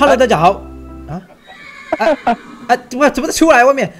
Hello， 大家好。怎么出来外面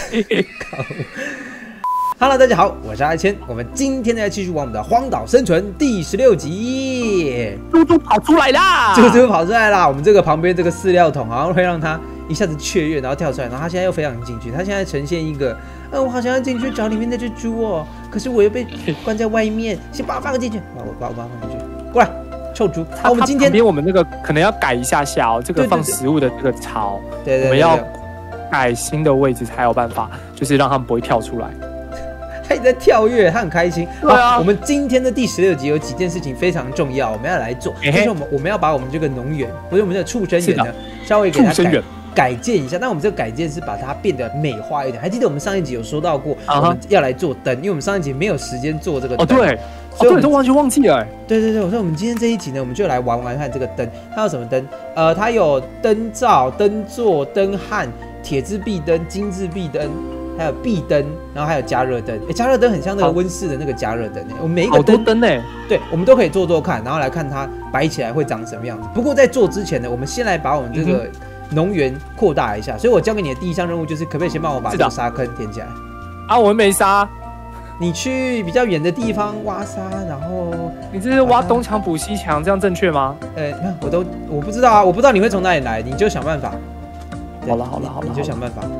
？Hello， 大家好，我是阿谦。我们今天呢继续玩我们的《荒岛生存》第16集。 猪猪跑出来啦！ 猪跑出来啦！我们这个旁边这个饲料桶好像会让它一下子雀跃，然后跳出来，然后它现在又飞翔进去。它现在呈现一个，我好想要进去找里面那只猪哦，可是我又被关在外面，先把它放进去。我把它放进去，过来。臭猪！ 我们今天我们那个可能要改一下哦，这个放食物的这个槽， 对， 我们要改新的位置才有办法，就是让他们不会跳出来。 他也在跳跃，他很开心。 对啊， 我们今天的第16集有几件事情非常重要，我们要来做，就是我们要把我们这个农园，不是我们的畜生园呢，稍微给它改建一下。那我们这个改建是把它变得美化一点。还记得我们上一集有说到过，我们要来做灯，因为我们上一集没有时间做这个灯。 哦，对。所以我都完全忘记了。 对，我说我们今天这一集呢，我们就来玩看这个灯，它有什么灯？它有灯罩、灯座、灯焊、铁质壁灯、金质壁灯，还有壁灯，然后还有加热灯。加热灯很像那个温室的那个加热灯。我们每一个灯对，我们都可以做看，然后来看它摆起来会长什么样子。不过在做之前呢，我们先来把我们这个农园扩大一下。所以我交给你的第一项任务就是，可不可以先帮我把这个沙坑填起来？ 啊，我没沙。 你去比较远的地方挖沙，然后你这是挖东墙补西墙，这样正确吗？ 我不知道啊，我不知道你会从哪里来，你就想办法。 好了， 你就想办法。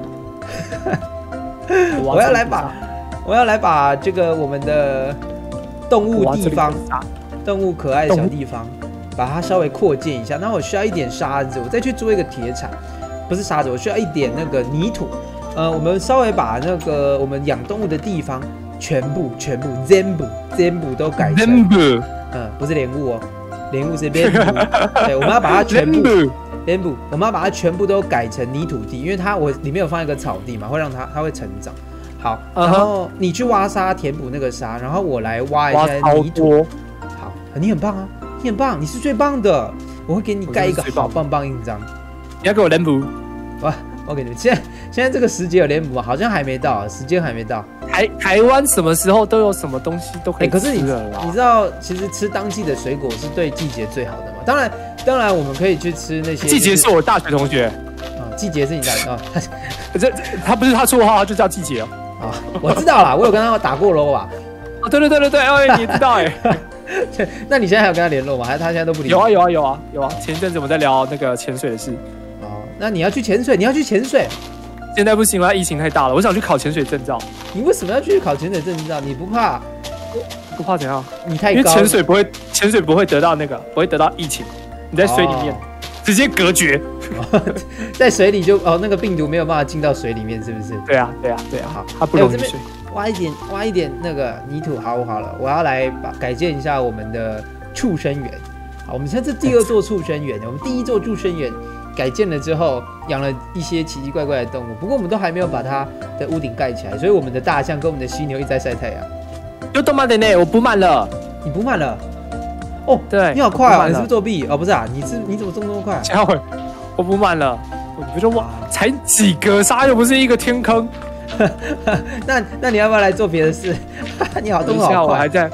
我要来把这个我们的动物地方、动物可爱的小地方，把它稍微扩建一下。那我需要一点沙子，我再去做一个铁铲，不是沙子，我需要一点那个泥土。我们稍微把那个我们养动物的地方。全部全部都改成不是莲雾哦，莲雾是莲雾。对，我们要把它全部莲雾，我们要把它全部都改成泥土地，因为我里面有放一个草地嘛，会让它会成长。好，然后你去挖沙填补那个沙，然后我来挖一下泥土。好，你很棒啊，你很棒，你是最棒的，我会给你盖一个好棒棒印章。 你要给我莲雾？ 我给你们，现在这个时节有莲雾好像还没到，时间还没到。 台湾什么时候都有什么东西都可以吃。 可是你知道，其实吃当季的水果是对季节最好的嘛？当然我们可以去吃那些。 季节是我大学同学季节是你的他不是他绰号，他就叫季节我知道啦，我有跟他打过喽吧？ 对，你知道那你现在还有跟他联络吗？还是他现在都不联络？ 有啊。前一阵子我们在聊那个潜水的事。 那你要去潜水？ 现在不行了，疫情太大了。我想去考潜水证照。 你为什么要去考潜水证照？你不怕？ 不怕怎样？ 你太高。 因为潜水不会得到不会得到疫情。你在水里面直接隔绝， 在水里就那个病毒没有办法进到水里面，是不是？ 对啊。好，它不容易水。 挖一点那个泥土，好了，我要来改建一下我们的畜生园。好，我们现在是第2座畜生园，我们第1座畜生园。改建了之后，养了一些奇奇怪怪的动物，不过我们都还没有把它的屋顶盖起来，所以我们的大象跟我们的犀牛一直在晒太阳。 又动慢点呢，我补满了。 你补满了？对，你好快啊！你是不是作弊？不是啊，你怎么这么快？ 下回我补满了，我不就才几格沙，又不是一个天坑。 那你要不要来做别的事？你好，动好快。 我还在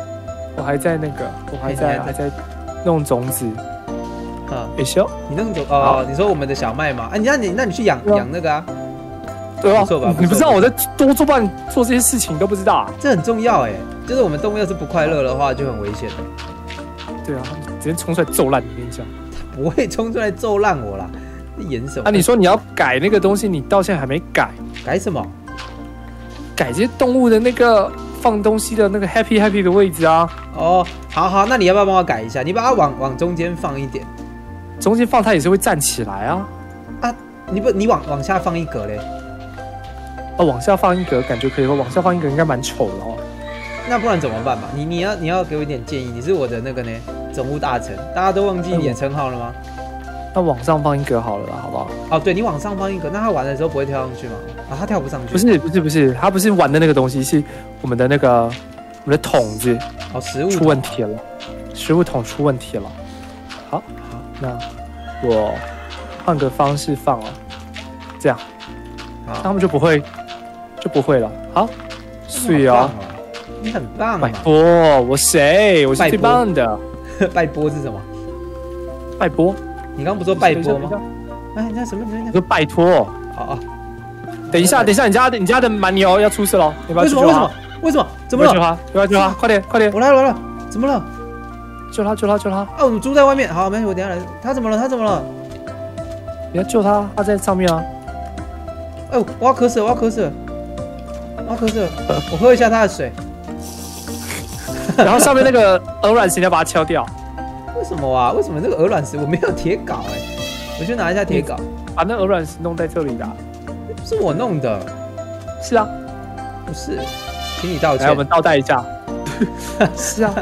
弄种子。 你弄种你说我们的小麦嘛？那你去养那个啊？ 对啊，你不知道我在多做这些事情都不知道啊？ 这很重要就是我们动物要是不快乐的话，就很危险对啊，直接冲出来揍烂你，跟你讲。 他不会冲出来揍烂我啦，你演什么？ 你说你要改那个东西，你到现在还没改？ 改什么？ 改这些动物的那个放东西的那个 happy 的位置啊？ 好，那你要不要帮我改一下？你把它往中间放一点。 中间放它也是会站起来啊！ 你往下放一格嘞？ 往下放一格感觉可以，往下放一格应该蛮丑的哦。 那不然怎么办嘛？你要给我一点建议，你是我的那个呢总务大臣，大家都忘记你的称号了吗？ 那往上放一格好了啦，好不好？ 对，你往上放一格，那他玩的时候不会跳上去吗？他跳不上去。 不是，他不是玩的那个东西，是我们的桶子食物出问题了，食物桶出问题了。好。那我换个方式放这样，他们就不会了。好，是啊， 你很棒拜波，我是最棒的。 拜波是什么？ 拜波， 你刚不说拜托吗？哎，那什么？ 我说拜托。 好。 等一下，你家的蛮牛要出事喽！你不要去救他。 为什么？怎么了？ 不要救他！快点！ 我来了！怎么了？ 救他！ 啊，我们猪在外面。好，没事，我等下来。他怎么了？ 你要救他，他在上面啊！ 哎，我要渴死了！我喝一下他的水。 然后上面那个鹅卵石你要把它敲掉。 为什么啊？为什么这个鹅卵石我没有铁镐？哎，我去拿一下铁镐。 把那鹅卵石弄在这里的。 是我弄的。 是啊。 不是，请你道歉。 来，我们倒带一下。是啊。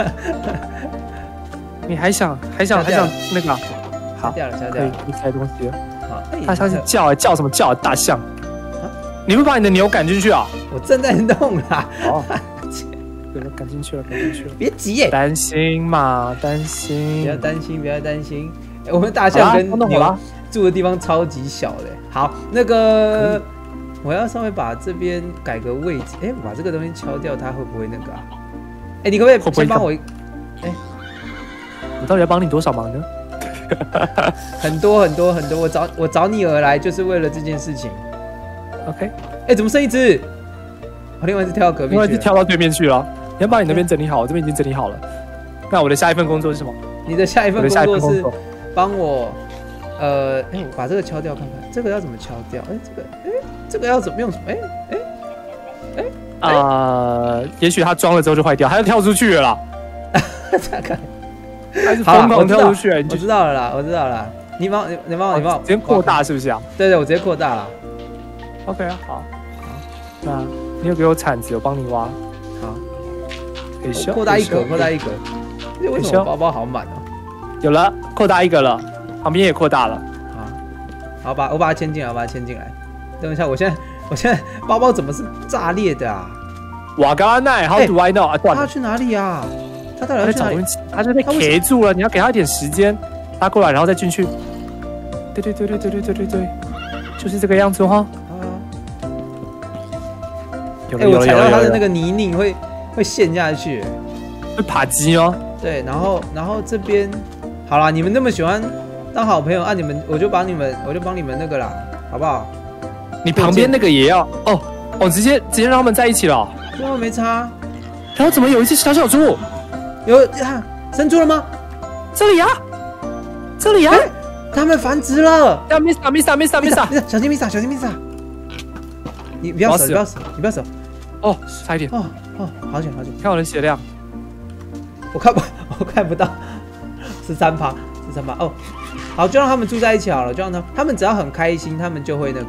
你还想那个？好，可以拆东西了。好，他像是叫什么叫？大象。你会把你的牛赶进去啊？ 我正在弄啦。 哦，赶进去了。 别急耶。 担心嘛，担心。 不要担心。我们大象跟牛住的地方超级小的。好，那个我要稍微把这边改个位置。哎，我把这个东西敲掉，它会不会那个啊？哎，你可不可以先帮我？哎， 我到底要帮你多少忙呢？ 很多，我找你而来就是为了这件事情。 OK， 哎，怎么剩一只？另外一只跳到隔壁去了。 另外一只跳到对面去了。你要把你那边整理好，我这边已经整理好了。那我的下一份工作是什么？ 你的下一份工作是帮我，我把这个敲掉看看，这个要怎么敲掉？这个要怎么用？ 也许它装了之后就坏掉，它要跳出去了啦。 大概。 还是疯狂跳出去？ 我知道了啦，你帮我， 直接扩大是不是啊？ 对，我直接扩大了。 OK 啊，好。那你有给我铲子，我帮你挖。 好， 可以修。 扩大一格。为什么包包好满哦？ 有了，扩大一个了，旁边也扩大了。 好，我把它牵进来，等一下，我现在包包怎么是炸裂的啊？ 瓦嘎奈 ，How do I know？ 啊，断了。 他去哪里啊？他到底要去哪里？ 他就被 K 住了，你要给他一点时间，拉过来，然后再进去。对，就是这个样子哈。 我踩到他的那个泥泞会陷下去， 会爬机哦。 对，然后这边好啦，你们那么喜欢当好朋友啊，我就帮你们那个啦，好不好？ 你旁边那个也要直接让他们在一起了。 对啊，没差。 然后怎么有一只小猪？ 生出了吗？ 这里啊！ 他们繁殖了。 要 Misa， 小心 Misa。你不要死。 哦，差一点。 好险。 看我的血量。 我看不到，13%。哦，好，就让他们住在一起好了，就让他们只要很开心，他们就会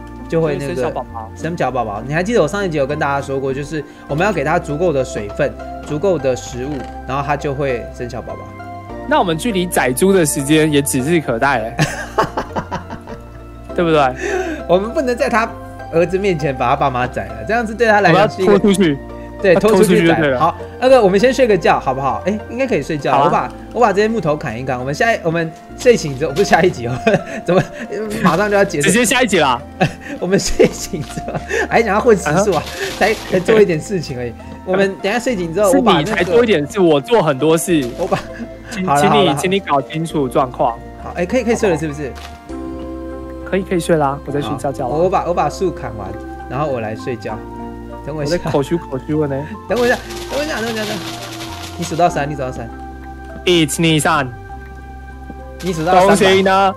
生小宝宝。你还记得我上一集有跟大家说过，就是我们要给他足够的水分、足够的食物，然后他就会生小宝宝。 那我们距离宰猪的时间也指日可待了，对不对？ 我们不能在他儿子面前把他爸妈宰了，这样子对他来讲是一个拖出去。 对，拖出去宰。 好，那个我们先睡个觉，好不好？应该可以睡觉。我把这些木头砍一砍。我们睡醒之后，不是下一集哦，怎么马上就要结束？ 直接下一集啦。 我们睡醒之后还想要混时数啊，才做一点事情而已。我们等一下睡醒之后， 是你才做一点事，我做很多事。请你搞清楚状况。 好，可以睡了是不是？ 可以睡啦，我在睡觉。 我把树砍完，然后我来睡觉。等我一下， 我在口虚呢。 等我一下。你数到3。 1、2、3。 你数到3。 东西呢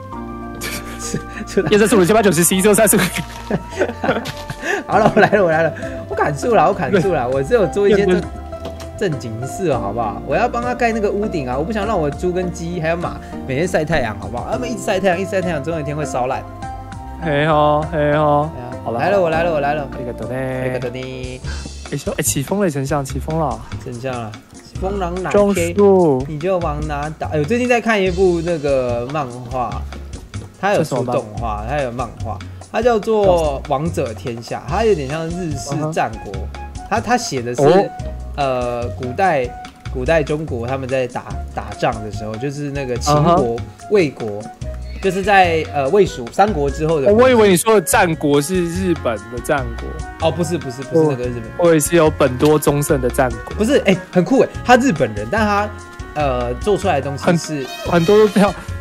？135、789、10、11、12、13。 好了，我来了。我砍树了。我只有做一些正经事，好不好？我要帮他盖那个屋顶啊！我不想让我猪跟鸡还有马每天晒太阳，好不好？他们一直晒太阳，总有一天会烧烂。 嘿吼。好了， 来了，我来了。 这个的呢？起风了，丞相，起风了。 风往哪吹，你就往哪打。最近在看一部那个漫画，它有出动画，它有漫画，它叫做《王者天下》，它有点像日式战国。它写的是古代中国他们在打仗的时候，就是那个秦国、魏国。就是在魏蜀三国之后的。 我以为你说的战国是日本的战国。 不是那个日本。 我以为是有本多忠胜的战国。 不是，很酷他日本人，但他做出来的东西是很多都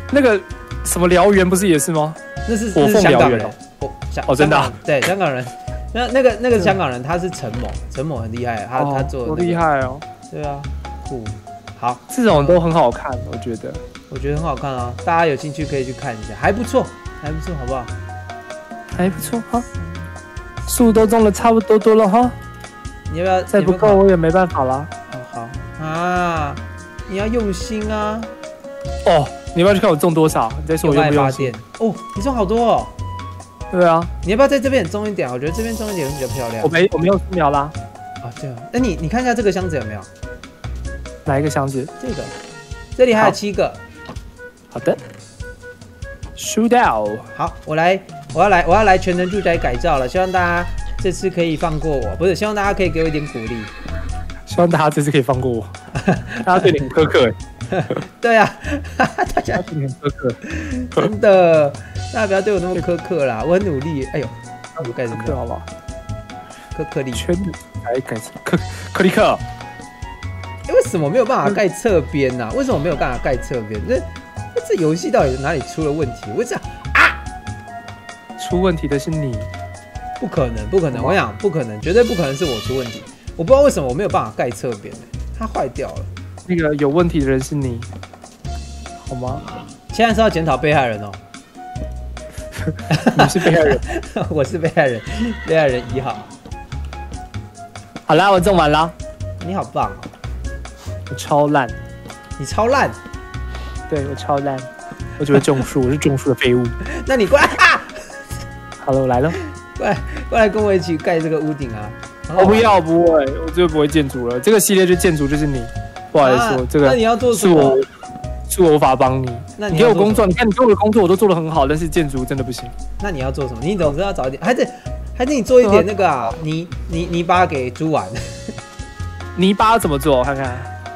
那个什么燎原不是也是吗？ 那是香港人哦，真的、啊， 对，香港人。那个香港人他是陈某很厉害，他做的、 厉害哦。 对啊，酷。好， 这种都很好看，我觉得很好看啊，大家有兴趣可以去看一下，还不错，好不好？ 还不错哈，树都种的差不多了哈。 你要不要？ 再不够我也没办法啦。 好啊，你要用心啊。 哦，你要不要去看我种多少？你再说我用不用心？ 哦，你种好多哦。 对啊， 你要不要在这边种一点？我觉得这边种一点比较漂亮。 我没有树苗啦。 啊，对啊。那你看一下这个箱子有没有？ 哪一个箱子？ 这里还有7个。 好的。Shoot out。 好，我要来全能住宅改造了，希望大家这次可以放过我，不是，希望大家可以给我一点鼓励。 希望大家这次可以放过我。大家对你很苛刻哎。 对啊，大家对你很苛刻。 真的，大家不要对我那么苛刻啦，我很努力。哎呦，我盖什么？ 好不好？ 颗粒。 全部来盖克里克。 为什么没有办法盖侧边呢？为什么没有办法盖侧边？这游戏到底哪里出了问题？为啥啊？ 出问题的是你。 不可能！我想不可能，绝对不可能是我出问题。我不知道为什么我没有办法盖侧边，它坏掉了。 那个有问题的人是你，好吗？ 现在是要检讨被害人哦。 你是被害人， 我是被害人，被害人1号。 好啦，我种完了。 你好棒哦！ 我超烂。 你超烂？ 对，我超烂。我只会种树，我是种树的废物。 那你过来啊！ 好了，我来了。 过来跟我一起盖这个屋顶啊！ 我不要，不会，我最不会建筑了。这个系列就建筑就是你，不好意思，这个那你要做什么？ 是我无法帮你。那你给我工作，你看你给我的工作我都做得很好，但是建筑真的不行。 那你要做什么？你总是要找一点，还是你做一点那个啊？泥巴给猪玩。 泥巴怎么做？我看看。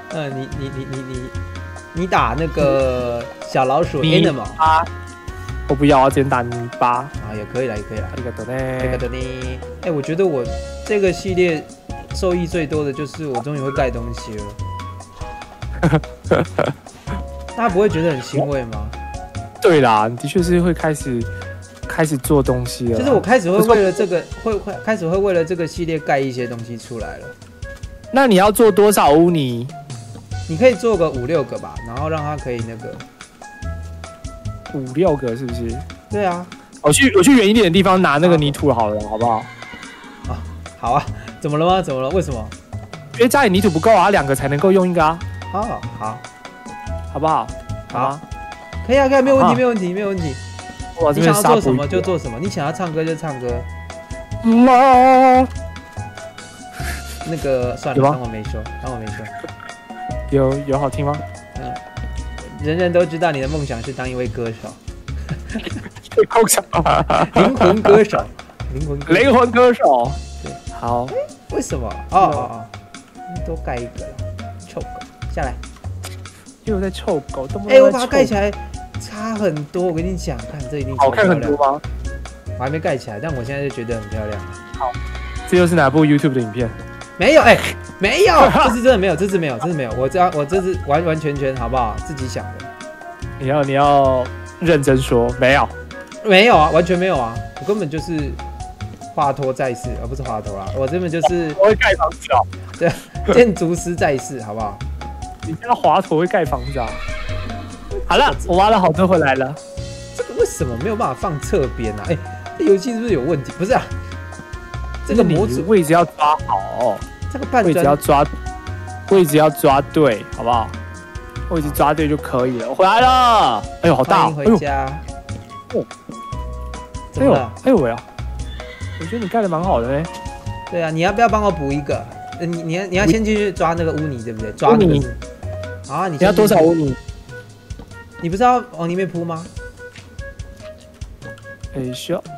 你打那个小老鼠 animal。 我不要，我直接打泥巴啊，也可以啦。 ありがとうね。 哎，我觉得我这个系列受益最多的就是我终于会盖东西了。大家不会觉得很欣慰吗？ 对啦，的确是会开始做东西了。 就是我开始会为了这个开始会为了这个系列盖一些东西出来了。 那你要做多少污泥？ 你可以做个5、6个吧，然后让它可以那个。 5、6个是不是？ 对啊， 我去远一点的地方拿那个泥土好了，好不好？ 啊，好啊，怎么了吗？怎么了？为什么？ 因为家里泥土不够啊，2个才能够用一个啊。 好， 好不好？ 好，可以啊，没有问题，没有问题。你想要做什么就做什么，你想要唱歌就唱歌。那个算了，当我没说。 有好听吗？ 人人都知道你的梦想是当一位歌手。灵魂歌手。对， 好。 为什么？哦，多盖一个啦，臭狗下来。 又在臭狗， 我把它盖起来差很多。我跟你讲，看这一定好看很多吗？ 我还没盖起来，但我现在就觉得很漂亮。 好，这又是哪部 YouTube 的影片？ 没有，没有，这次真的没有，这次没有。我这次完全好不好？自己想的。 你要认真说，没有啊，完全没有啊，我根本就是华佗在世，而不是华佗啦，我根本就是我会盖房子哦。 对，建筑师在世，好不好？ 你家华佗会盖房子啊？好了，我挖了好多回来了。 这个为什么没有办法放侧边啊？这游戏是不是有问题？不是啊，这个模组位置要抓好， 这个半位置要抓对，好不好？位置抓对就可以了。我回来了，哎呦，好大！ 欢迎回家。 哎呦喂啊！我觉得你盖的蛮好的呢。 对啊，你要不要帮我补一个？你要先进去抓那个污泥，对不对？抓污泥。好，你要多少污泥？ 你不是要往里面铺吗？ 需要。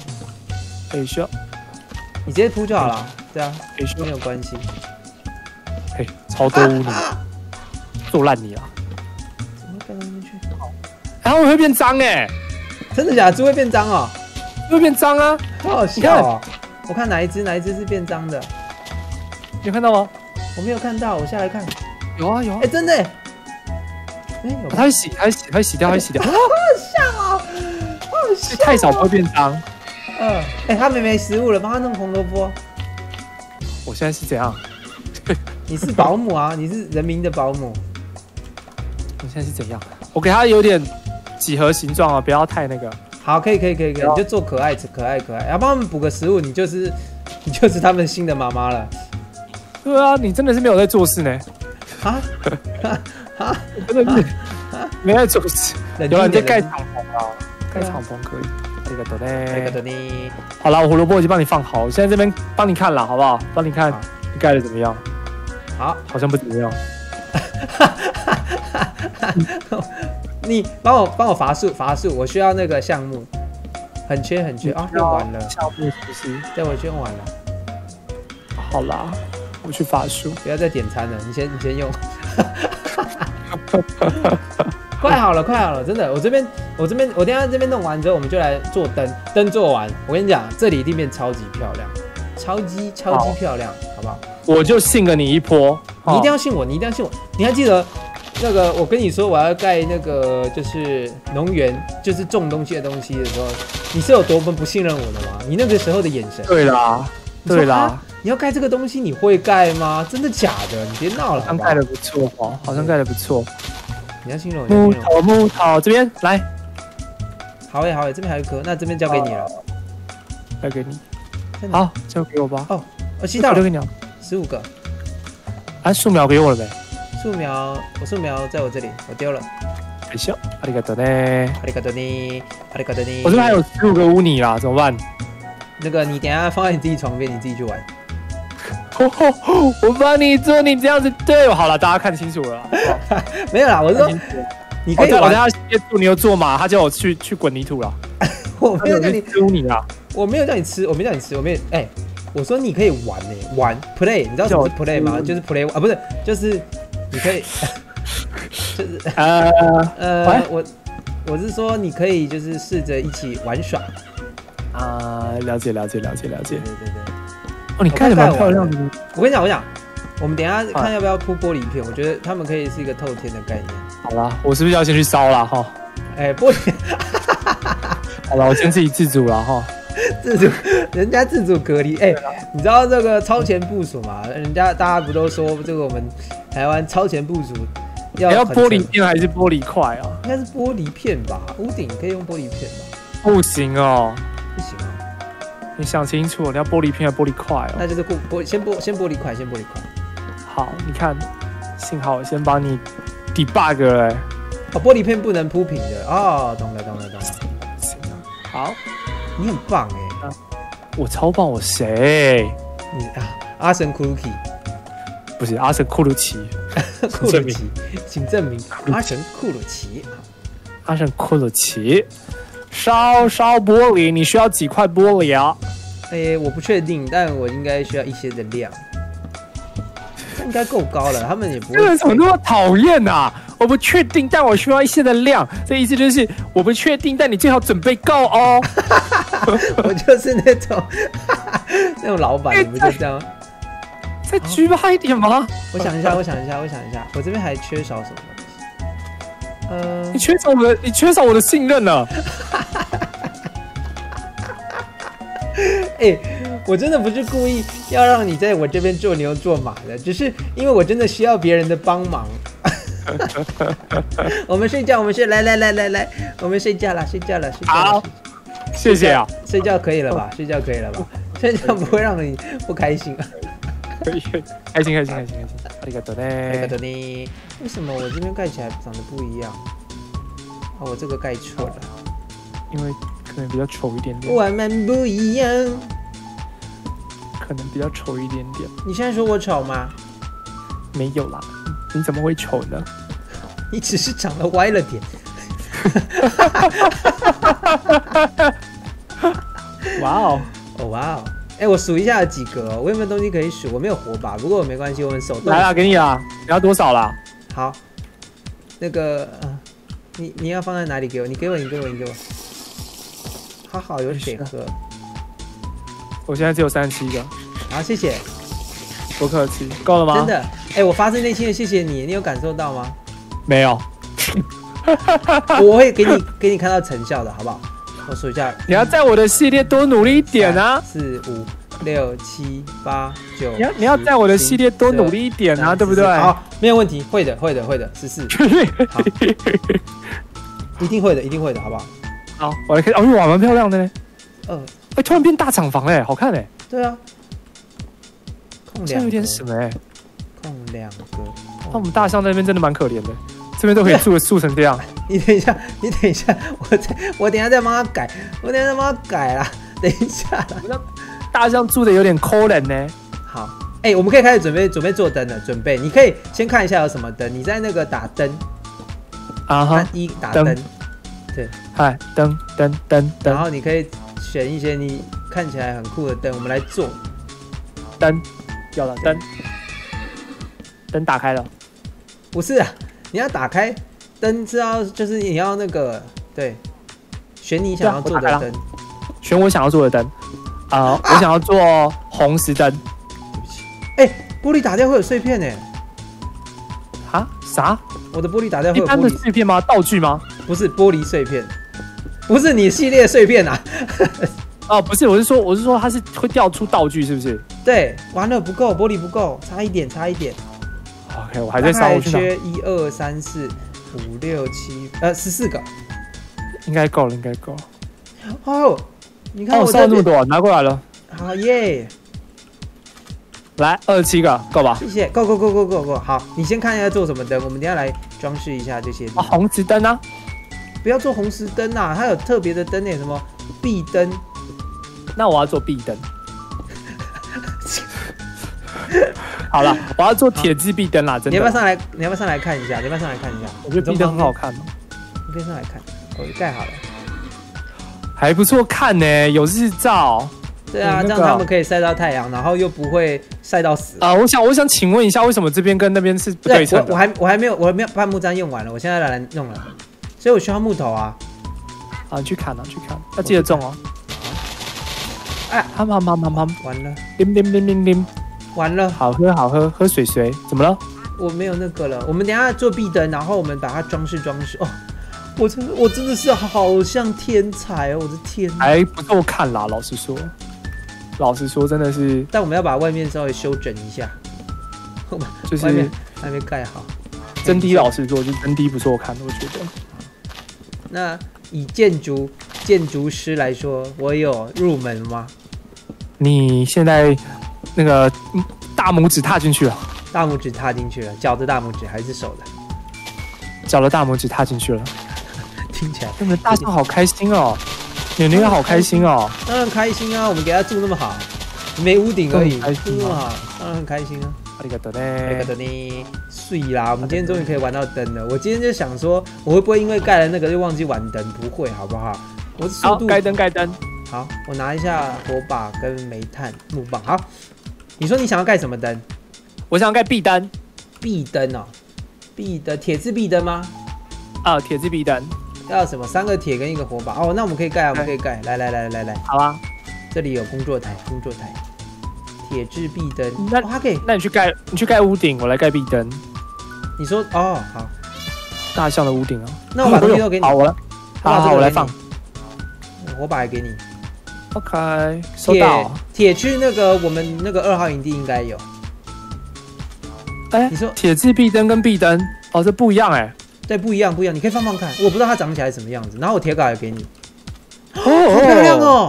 你直接铺就好了。对啊，没有关系。 超多污泥，做烂你了。 怎么盖到那边去？ 然后会变脏真的假的？猪会变脏哦？ 会变脏啊！ 好好笑哦！我看哪一只是变脏的？ 你有看到吗？ 我没有看到，我下来看。 有啊！ 真的！ 它会洗掉，会洗掉。 好像哦，好像太少不会变脏。 他没食物了，帮他弄红萝卜。 我现在是怎样？ 你是保姆啊，你是人民的保姆。 我现在是怎样？我给它有点几何形状啊，不要太那个。 好，可以，你就做可爱，要帮他们补个食物，你就是他们新的妈妈了。 对啊，你真的是没有在做事呢。真的是没在做事。有人在盖敞篷啊，盖敞篷可以。这个的呢。好了，我胡萝卜已经帮你放好，我现在这边帮你看了，好不好？帮你看你盖的怎么样？好像不怎么样。 你帮我伐树，我需要那个橡木，很缺啊，用完了。 橡木是不是？ 对，我用完了。 好啦，我去伐树。 不要再点餐了，你先用。快好了，真的，我等一下这边弄完之后，我们就来做灯，灯做完，我跟你讲，这里一定变超级漂亮，超级漂亮，好不好？ 我就信了你一波， 你一定要信我，你还记得那个我跟你说我要盖那个就是农园，就是种东西的时候，你是有多么不信任我的吗？你那个时候的眼神。 对啦， 你要盖这个东西，你会盖吗？真的假的？你别闹了， 好像盖的不错哦，好像盖的不错。 你要信任我。 木头这边来。 好耶，这边还有一颗，那这边交给你了。 交给你。好，交给我吧。 我吸到了。 交给你 15个。 树苗给我了没？ 树苗在我这里，我丢了。 谢谢，ありがとうね。我这边还有15个污泥啦，怎么办？ 那个你等一下放在你自己床边，你自己去玩。 我帮你做，你这样子对我好了，大家看清楚了。 没有啦，我是说你可以玩。 我叫他做牛做马，他叫我去滚泥土了。 我没有叫你吃污泥啊！ 我没有叫你吃，我没我说你可以玩玩 play， 你知道什么是 play 吗？就是 play 啊，不是，就是你可以，就是我是说你可以就是试着一起玩耍。 了解。对。哦，你盖得蛮漂亮的。 我跟你讲，我们等一下看要不要铺玻璃片，我觉得他们可以是一个透天的概念。 好啦，我是不是要先去烧啦？哈？ 玻璃。 好了，我先自己自主了哈。 人家自主隔离。你知道这个超前部署吗？大家不都说这个我们台湾超前部署要玻璃片还是玻璃块啊？ 应该是玻璃片吧，屋顶可以用玻璃片吧？ 不行哦。 不行啊！ 你想清楚，你要玻璃片还是玻璃块哦？ 那就是先玻璃块。 好，你看，幸好我先帮你 debug 了。 玻璃片不能铺平的哦，懂了。 行啊，好， 你很棒我超棒，我谁？ 你阿神库鲁奇， 不是阿神库鲁奇， 库鲁奇，请证明阿神库鲁奇。 阿神库鲁奇。烧玻璃，你需要几块玻璃啊？ 我不确定，但我应该需要一些的量，应该够高了，他们也不会。这人怎么那么讨厌啊？我不确定，但我需要一些的量，这意思就是我不确定，但你最好准备够哦。 我就是那种老板，你不就这样？ 再举巴一点吗？ 我想一下，我这边还缺少什么？ 你缺少我的信任了。 我真的不是故意要让你在我这边做牛做马的，只是因为我真的需要别人的帮忙。我们睡觉，来，我们睡觉了。 好，谢谢啊。 睡觉可以了吧？睡觉不会让你不开心啊。 可以，开心。ありがとうね。为什么我这边盖起来长得不一样？我这个盖错了， 因为可能比较丑一点点。 我们不一样， 可能比较丑一点点。 你现在说我丑吗？ 没有啦，你怎么会丑呢？ 你只是长得歪了点。 哇哦！ 我数一下有几个哦，我有没有东西可以数？我没有火把，不过没关系，我们手动。 来啦，给你啦，你要多少啦？ 好，那个你要放在哪里给我？你给我。好，有水喝。 我现在只有37个。 好，谢谢。 不客气，够了吗？ 真的，我发自内心的谢谢你，你有感受到吗？ 没有。 我会给你看到成效的，好不好？我数一下， 你要在我的系列多努力一点啊 ！4、5、6、7、8、9， 你要在我的系列多努力一点啊，对不对？ 好，没有问题，会的，14，好，一定会的，好不好？ 好，我来看，哦，哇，蛮漂亮的呢。突然变大厂房嘞，好看嘞。 对啊， 空2个，有点什么哎？ 空2个。 那我们大象那边真的蛮可怜的，这边都可以住成这样。 你等一下，我等一下再帮他改，啦。等一下啦， 大象住的有点抠人呢。 好，我们可以开始准备做灯了。你可以先看一下有什么灯。你在那个打灯啊哈， 打灯，对， 嗨，灯， 然后你可以选一些你看起来很酷的灯，我们来做灯。有了灯打开了。 不是啊，你要打开灯就是你要那个对，选你想要做的灯， 选我想要做的灯。我想要做红石灯。 对不起，玻璃打掉会有碎片呢。 啊？啥？ 我的玻璃打掉会有一般的碎片吗？道具吗？ 不是玻璃碎片，不是你系列碎片啊。 不是，我是说它是会掉出道具，是不是？ 对，完了不够，玻璃不够，差一点。 OK， 我还在烧，我去拿。 缺1、2、3、4、5、6、7， 14个， 应该够了。 哦，你看我烧了这么多，拿过来了。 好耶！ 来27个，够吧？ 谢谢，够。好，你先看一下做什么灯，我们等一下来装饰一下这些。 红石灯啊！ 不要做红石灯啊，它有特别的灯什么壁灯。 那我要做壁灯。好了，我要做铁质壁灯啦，真的。 你要不要上来看一下？ 我觉得壁灯很好看哦。 你可以上来看，我盖好了， 还不错看呢，有日照。 对啊，这样他们可以晒到太阳，然后又不会晒到死。 我想请问一下，为什么这边跟那边是不对称的？ 我还没有半木桩用完了，我现在来弄了，所以我需要木头啊。 去砍，要记得种哦。好，完了，拎， 完了， 好喝，喝水，怎么了？ 我没有那个了，我们等一下做壁灯，然后我们把它装饰哦。我真的是好像天才哦，我的天！ 还不够看啦，老实说，真的是。 但我们要把外面稍微修整一下， 就是外面还没盖好。 真滴老实说，就真滴不错看，我觉得。 那以建筑师来说，我有入门吗？ 你现在那个大拇指踏进去了， 脚的大拇指还是手的？ 脚的大拇指踏进去了。 听起来， 你们大象好开心哦，牛牛好开心哦。 当然开心啊，我们给他住那么好，没屋顶而已，住那么好，当然很开心啊。 ありがとうね，睡啦！我们今天终于可以玩到灯了。我今天就想说，我会不会因为盖了那个就忘记玩灯？不会，好不好？我速度盖灯。 好，我拿一下火把跟煤炭木棒。好，你说你想要盖什么灯？ 我想要盖壁灯。 壁灯哦，铁质壁灯吗？ 铁质壁灯。 要什么？3个铁跟1个火把。那我们可以盖，来。 好啊， 这里有工作台，铁质壁灯。 它可以。那你去盖屋顶，我来盖壁灯。 你说好。 大象的屋顶啊。 那我把东西都给你。 好，我来放。 火把也给你。 OK， 收到。 铁区那个我们那个2号营地应该有。你说铁质壁灯跟壁灯，这不一样哎。 对，不一样，你可以放看，我不知道它长起来什么样子。然后我铁镐也给你， 好漂亮哦！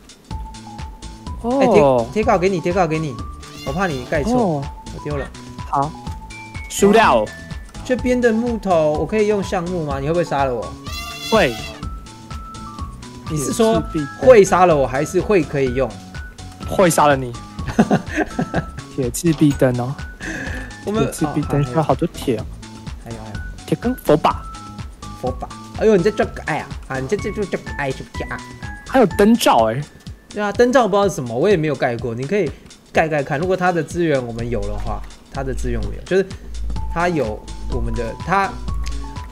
铁镐给你，我怕你盖错，我丢了。 好，输掉。 这边的木头我可以用橡木吗？你会不会杀了我？ 会。 你是说会杀了我，还是会可以用？ 会杀了你。铁质壁灯哦，铁质壁灯需要好多铁哦。 还有。 铁跟火把。 哎呦，你这个爱啊！你这个爱就加。 还有灯罩哎。 对啊，灯罩不知道是什么，我也没有盖过。你可以盖看，如果它的资源我们有的话，它的资源我们有，就是它有我们的它。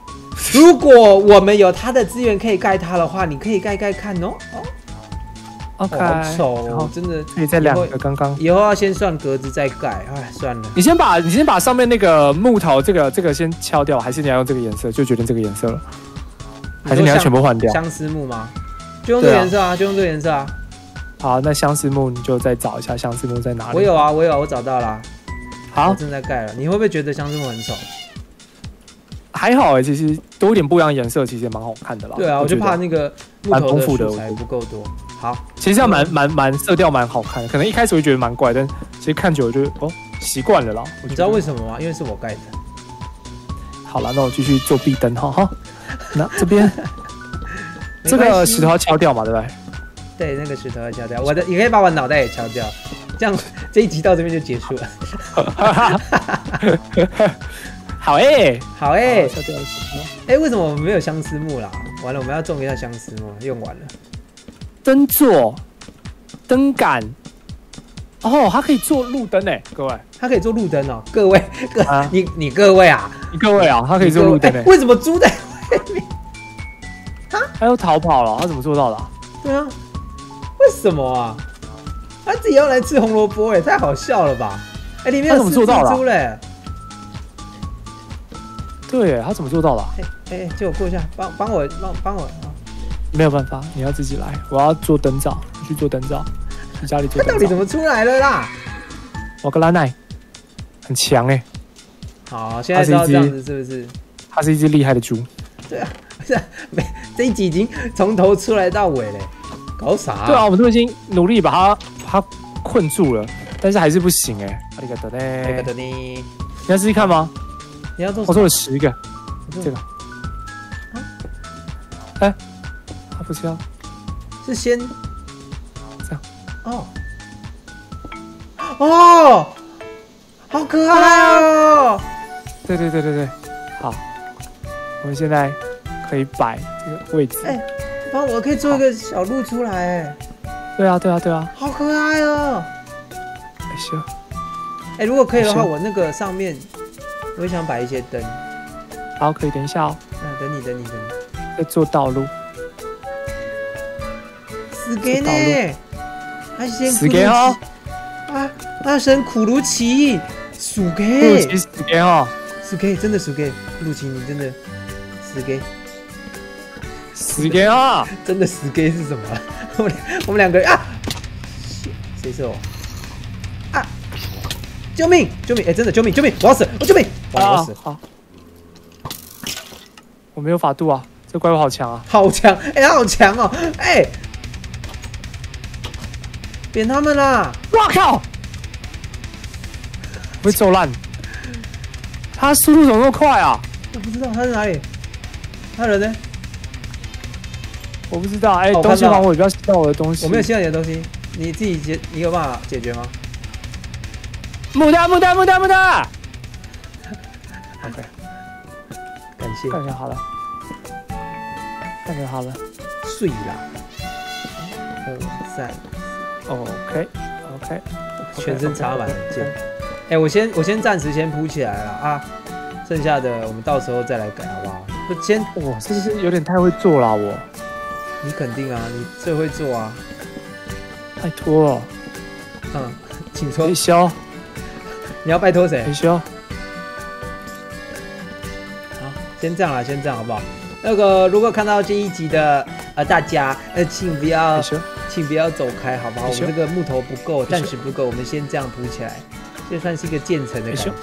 如果我们有它的资源可以盖它的话，你可以盖看哦。 OK， 好丑哦，真的。 可以再2个刚刚。 以后要先算格子再盖，哎，算了。 你先把上面那个木头这个先敲掉，还是你要用这个颜色？就决定这个颜色了，还是你要全部换掉？ 相思木吗？就用这个颜色啊，就用这个颜色啊。 好，那相思木你就再找一下相思木在哪里？ 我有啊，我找到了。 好， 我正在盖了。你会不会觉得相思木很丑？ 还好哎，其实多一点不一样的颜色，其实也蛮好看的啦。 对啊，我就怕那个木头的素材不够多。好， 其实这样蛮色调蛮好看的，可能一开始会觉得蛮怪，但其实看久了就习惯了啦。 你知道为什么吗？因为是我盖的。 好了，那我继续做壁灯哈。那这边这个石头要敲掉嘛，对不对？ 对，那个石头要敲掉。你可以把我脑袋也敲掉，这样这一集到这边就结束了。 好哎， 好哎， 敲掉。 哎，为什么我们没有相思木啦？完了，我们要种一下相思木，用完了。 灯座、灯杆，它可以做路灯哎，各位， 它可以做路灯哦，各位，你各位啊， 它可以做路灯哎， 为什么猪在外面？ 他又逃跑了，他怎么做到的？ 对啊，为什么啊？他自己要来吃红萝卜哎，太好笑了吧？哎，里面有4只猪嘞。 对，他怎么做到的？ 哎，借我过一下，帮我。 没有办法，你要自己来。我要做灯罩，你去做灯罩。去家里做灯罩。 他到底怎么出来了啦？ 我跟拉奈很强哎。 好，现在知道这样子是不是？ 他是一只厉害的猪。对啊，这一集已经从头出来到尾嘞，搞啥？ 对啊，我们都已经努力把它困住了，但是还是不行哎。阿里嘎多呢？阿里嘎多呢？你要试试看吗？ 你要做？ 我做了10个，这个。哎。不是啊， 是先这样哦，好可爱哦！ 对，好，我们现在可以摆这个位置。 哎，帮我可以做一个小路出来哎。 对啊， 好可爱哦！ 行。 哎，如果可以的话，我那个上面我也想摆一些灯。 好，可以，等一下哦。 等你。 在做道路。 死给呢！他先死给哦！ 阿神苦如奇，死给！ 死给哦！ 死给，真的死给！陆奇，你真的死给！ 死给啊！ 真的死给是什么？我们2个人啊！谁是我？啊！救命！哎，真的救命！我要死！我救命！我要死！ 好，我没有法度啊！这怪物好强啊！ 好强！哎，他好强哦！哎。扁他们啦！ 哇靠！被揍烂！他速度怎么那么快啊？ 我不知道他在哪里。他人呢？ 我不知道。哎，东西还我，不要吸到我的东西。 我没有吸到你的东西，你自己你有办法解决吗？ 木蛋。OK， 感谢。 感觉好了。 碎啦。2、3。 OK， 全身插满了剑。哎，我先暂时先铺起来了啊，剩下的我们到时候再来改，好不好？ 哇，这是有点太会做了我。 你肯定啊，你最会做啊。 拜托了。 请说。 可以修。 你要拜托谁？ 可以修。好， 先这样好不好？那个如果看到这一集的大家请不要走开，好不好？我们这个木头不够，暂时不够，我们先这样铺起来，这算是一个渐层的感觉。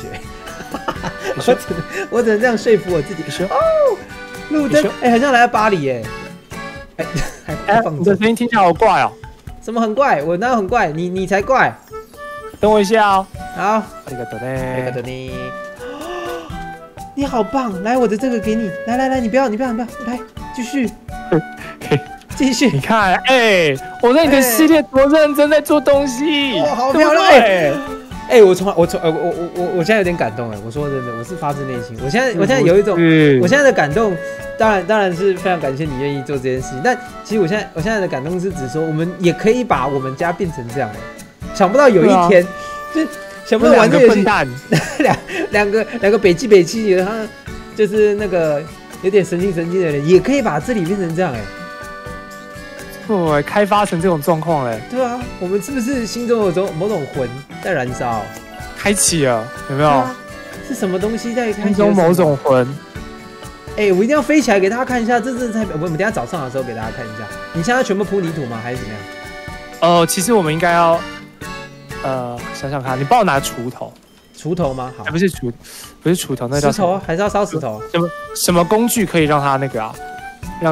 我只能这样说服我自己。哦，路灯，哎，很像来到巴黎耶。 哎，你的声音听起来好怪哦。 什么很怪？我哪有很怪？你才怪。 等我一下哦。 好。ありがとね。你好棒！来，我的这个给你。来，你不要，来，继续。 你看，哎，我在你的系列多认真在做东西， 好漂亮哎！我现在有点感动哎！我说真的，我是发自内心。我现在有一种，我现在的感动，当然是非常感谢你愿意做这件事情。但其实我现在的感动是指说，我们也可以把我们家变成这样哎！想不到有一天，就想不到玩这个游戏，两个北七，然后就是那个有点神经的人，也可以把这里变成这样哎！ 对，开发成这种状况嘞。 对啊，我们是不是心中有某种魂在燃烧？ 开启了，有没有？ 是什么东西在开启？ 心中某种魂。 哎，我一定要飞起来给大家看一下，这才我们等一下早上的时候给大家看一下。你现在全部铺泥土吗？还是怎么样？其实我们应该要，想想看，你帮我拿锄头。 锄头吗？好， 不是锄头，那叫石头，还是要烧石头？ 什么工具可以让它那个啊？让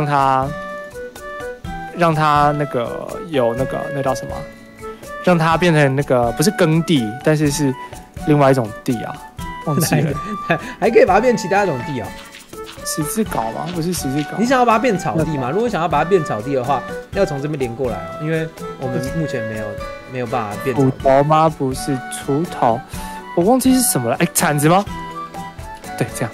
它那个有那叫什么？让它变成那个不是耕地，但是是另外一种地啊，忘记了。 还可以把它变其他一种地啊？ 十字镐吗？不是十字镐。 你想要把它变草地吗？如果想要把它变草地的话，要从这边连过来哦，因为我们目前没有办法变。 锄头吗？不是锄头，我忘记是什么了。哎，铲子吗？对，这样。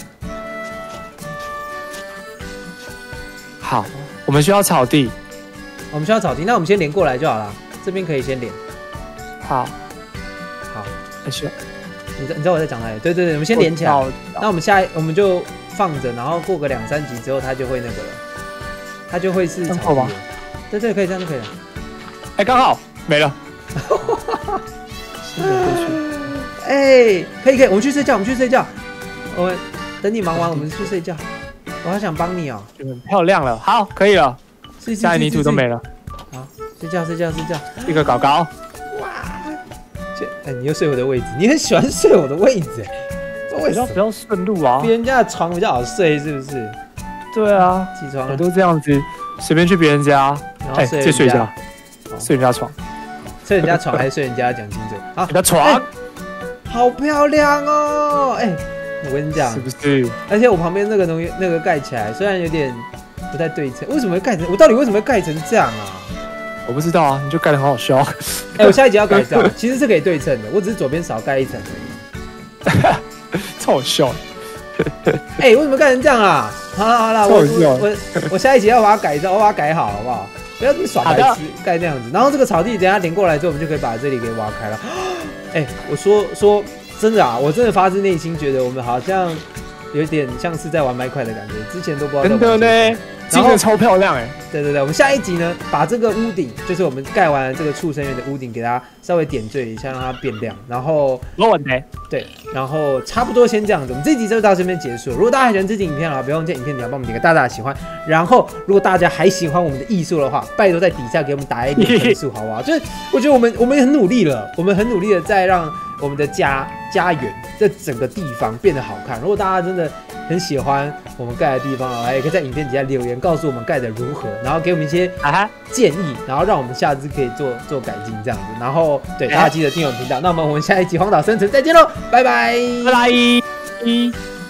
好，我们需要草地。 我们需要草地，那我们先连过来就好了。这边可以先连。 好， 需要。你知道我在讲哪里？对，我们先连起来。那我们就放着，然后过个2、3集之后，它就会那个了，它就会是草地。对，可以这样就可以了。 哎，刚好没了。 哎，可以，我们去睡觉。我们等你忙完，我们去睡觉。我好想帮你哦。 很漂亮了，好，可以了。下泥土都没了。 好，睡觉。 一个搞。哇！ 你又睡我的位置，你很喜欢睡我的位置， 为什么？比较顺路啊。 别人家的床比较好睡，是不是？ 对啊， 起床了。 我都这样子，随便去别人家，睡觉，睡人家床， 睡人家床还是睡人家？讲清楚。好， 人家床， 好漂亮哦！哎，我跟你讲， 是不是？ 而且我旁边那个东西，那个盖起来，虽然有点不太对称，为什么会盖成？我到底为什么会盖成这样啊？ 我不知道啊，你就盖得很好笑。 哎，我下一集要改造，其实是可以对称的，我只是左边少盖一层而已。超好笑。 哎，为什么盖成这样啊？好了，我下一集要把它改造，我把它改好，好不好？不要这么耍白痴，盖那样子。然后这个草地等一下连过来之后，我们就可以把这里给挖开了。哎，我说真的啊，我真的发自内心觉得我们好像有点像是在玩麦块的感觉，之前都不知道在玩。 真的呢。真的超漂亮哎！ 对，我们下一集呢，把这个屋顶，就是我们盖完了这个畜生园的屋顶，给它稍微点缀一下，让它变亮。然后，对，然后差不多先这样子，我们这集就到这边结束。如果大家还喜欢这集影片的话，不要忘记影片底下帮我们点个大大的喜欢。然后，如果大家还喜欢我们的艺术的话，拜托在底下给我们打一点分数，好不好？就是我觉得我们很努力了，我们很努力的在让我们的家园这整个地方变得好看。如果大家真的很喜欢我们盖的地方，也可以在影片底下留言告诉我们盖的如何，然后给我们一些建议，然后让我们下次可以做改进这样子。然后对大家记得订阅我们频道。那我们下一集荒岛生存再见喽，拜拜。